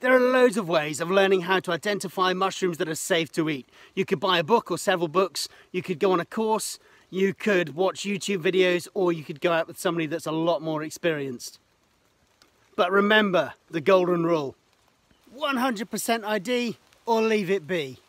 There are loads of ways of learning how to identify mushrooms that are safe to eat. You could buy a book or several books, you could go on a course, you could watch YouTube videos, or you could go out with somebody that's a lot more experienced. But remember the golden rule: 100% ID or leave it be.